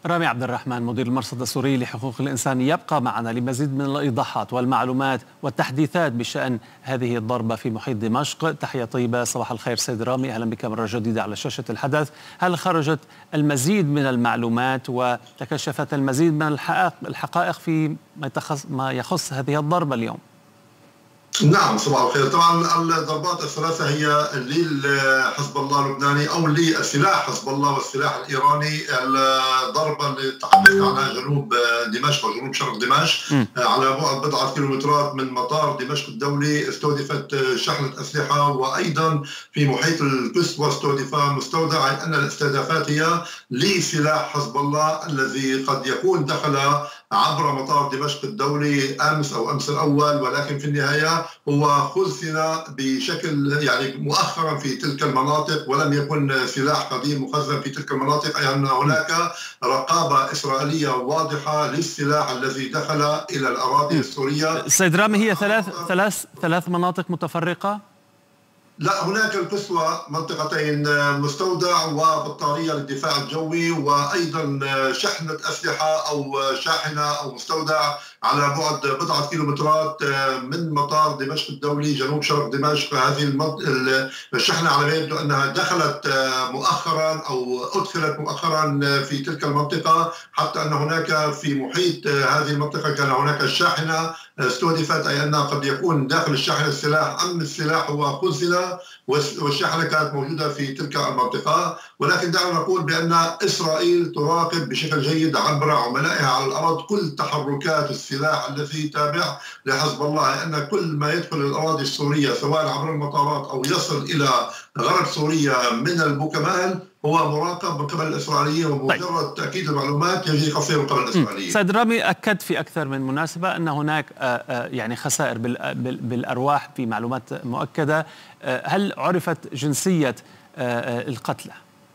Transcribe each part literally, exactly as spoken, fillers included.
رامي عبد الرحمن مدير المرصد السوري لحقوق الإنسان يبقى معنا لمزيد من الإيضاحات والمعلومات والتحديثات بشأن هذه الضربة في محيط دمشق. تحية طيبة، صباح الخير سيد رامي، أهلا بك مرة جديدة على شاشة الحدث. هل خرجت المزيد من المعلومات وتكشفت المزيد من الحقائق في ما يخص هذه الضربة اليوم؟ نعم، صباح الخير. طبعا الضربات الثلاثة هي لحزب الله اللبناني أو للسلاح حزب الله والسلاح الإيراني. الضربة اللي تحدثت عنها جنوب دمشق وجنوب شرق دمشق على بعد بضعة كيلومترات من مطار دمشق الدولي استهدفت شحنة أسلحة، وأيضا في محيط الكسوة استهدف مستودع، أي أن الاستهدافات هي لسلاح حزب الله الذي قد يكون دخل عبر مطار دمشق الدولي أمس أو أمس الأول، ولكن في النهاية هو خزن بشكل يعني مؤخرا في تلك المناطق، ولم يكن سلاح قديم مخزن في تلك المناطق، أي أن هناك رقابة إسرائيلية واضحة للسلاح الذي دخل إلى الأراضي السورية. سيد رامي، هي ثلاث ثلاث ثلاث مناطق متفرقة؟ لا، هناك الكسوة منطقتين، مستودع وبطارية للدفاع الجوي، وأيضا شحنة أسلحة أو شاحنة أو مستودع على بعد بضعة كيلومترات من مطار دمشق الدولي جنوب شرق دمشق. هذه الشحنة على ما يبدو أنها دخلت مؤخرا أو أدخلت مؤخرا في تلك المنطقة، حتى أن هناك في محيط هذه المنطقة كان هناك شاحنة استهدفت، أي أنها قد يكون داخل الشاحنة السلاح، أم السلاح هو خزن والشاحنة كانت موجودة في تلك المنطقة. ولكن دعنا نقول بأن إسرائيل تراقب بشكل جيد عبر عملائها على الأرض كل تحركات السلاح الذي تابع لحزب الله، أن كل ما يدخل الأراضي السورية سواء عبر المطارات أو يصل إلى غرب سوريا من البوكمال هو مراقب من قبل الإسرائيليين، ومجرد تأكيد المعلومات يجري قصير من قبل الإسرائيليين. سيد رامي، أكد في أكثر من مناسبة أن هناك يعني خسائر بالأرواح في معلومات مؤكدة. هل عرفت جنسية القتلى؟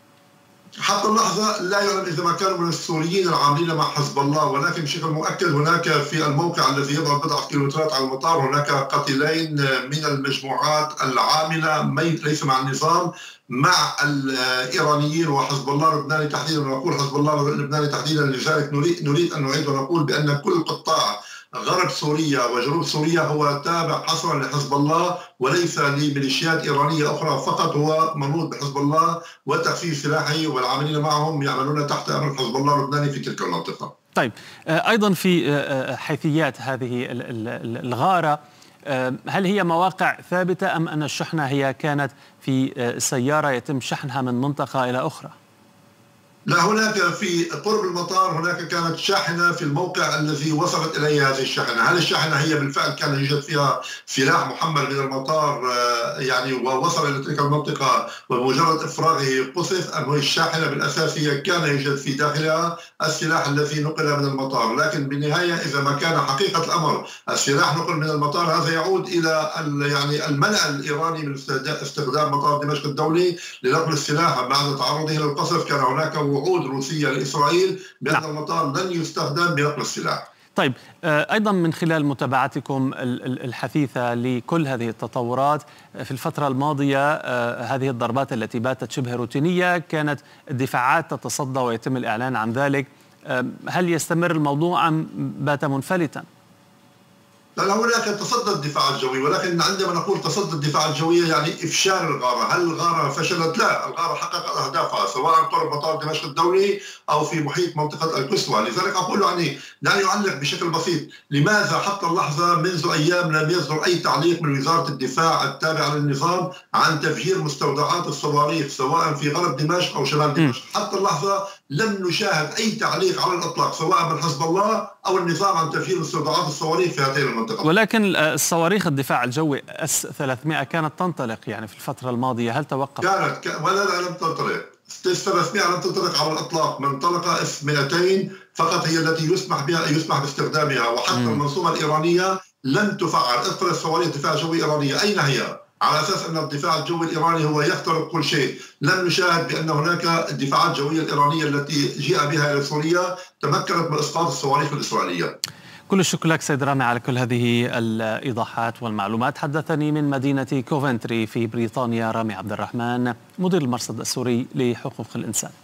حتى اللحظة لا يعلم إذا ما كانوا من السوريين العاملين مع حزب الله، ولكن بشكل مؤكد هناك في الموقع الذي يبعد بضعة كيلومترات عن المطار هناك قتيلين من المجموعات العاملة ليس مع النظام مع الإيرانيين وحزب الله اللبناني تحديدا. ونقول حزب الله اللبناني تحديدا لذلك نريد, نريد أن نعيد ونقول بأن كل قطاع غرب سوريا وجنوب سوريا هو تابع حصرا لحزب الله وليس لميليشيات إيرانية أخرى فقط، هو منوط بحزب الله وتخفيف سلاحه، والعاملين معهم يعملون تحت أمر حزب الله اللبناني في تلك المنطقة. طيب، أيضا في حيثيات هذه الغارة، هل هي مواقع ثابتة أم أن الشحنة هي كانت في سيارة يتم شحنها من منطقة إلى أخرى؟ لا، هناك في قرب المطار هناك كانت شاحنة في الموقع الذي وصلت إليه هذه الشاحنة. هل الشاحنة هي بالفعل كان يوجد فيها سلاح محمل من المطار يعني ووصل إلى تلك المنطقة وبمجرد إفراغه قصف، أم هي الشاحنة بالأساس هي كان يوجد في داخلها السلاح الذي نقل من المطار؟ لكن بالنهاية إذا ما كان حقيقة الأمر السلاح نقل من المطار، هذا يعود إلى يعني المنع الإيراني من استخدام مطار دمشق الدولي لنقل السلاح بعد تعرضه للقصف. كان هناك وعود روسية لإسرائيل بأن نعم. المطار لن يستخدم بنقل السلاح. طيب، أيضا من خلال متابعتكم الحثيثة لكل هذه التطورات في الفترة الماضية، هذه الضربات التي باتت شبه روتينية كانت الدفاعات تتصدى ويتم الإعلان عن ذلك، هل يستمر الموضوع أم بات منفلتا؟ لا، هناك تصدى الدفاع الجوي، ولكن عندما نقول تصدى الدفاع الجوي يعني إفشال الغارة. هل الغارة فشلت؟ لا، الغارة حققت أهدافها سواء قرب مطار دمشق الدولي أو في محيط منطقة الكسوة. لذلك أقول يعني دعني أعلق بشكل بسيط، لماذا حتى اللحظة منذ أيام لم يصدر أي تعليق من وزارة الدفاع التابعة للنظام عن تفجير مستودعات الصواريخ سواء في غرب دمشق أو شمال دمشق؟ حتى اللحظة لم نشاهد أي تعليق على الإطلاق سواء من حزب الله أو النظام عن تفجير مستودعات الصواريخ في هذه المنطقة. ولكن الصواريخ الدفاع الجوي اس ثلاثمئة كانت تنطلق يعني في الفترة الماضية، هل توقف؟ كانت ك... ولا لا لم تنطلق. اس ثلاثمئة لم تنطلق على الإطلاق، منطلقة اس مئتين فقط هي التي يسمح بها يسمح باستخدامها، وحتى م. المنظومة الإيرانية لم تفعل. ادخل الصواريخ دفاع جوي إيرانية، أين هي؟ على أساس أن الدفاع الجوي الإيراني هو يخترق كل شيء. لم نشاهد بأن هناك الدفاعات الجوية الإيرانية التي جاء بها إلى سوريا تمكنت من إسقاط الصواريخ الإسرائيلية. كل الشكر لك سيد رامي على كل هذه الإيضاحات والمعلومات. حدثني من مدينة كوفنتري في بريطانيا رامي عبد الرحمن مدير المرصد السوري لحقوق الإنسان.